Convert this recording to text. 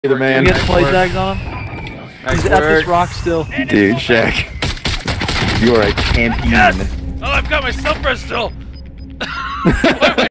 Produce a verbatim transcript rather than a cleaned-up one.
Either man. You get play tags on him? Nice He's work. At this rock still. Dude, Shaq. You are a champion. Yes! Oh, I've got my suppress still!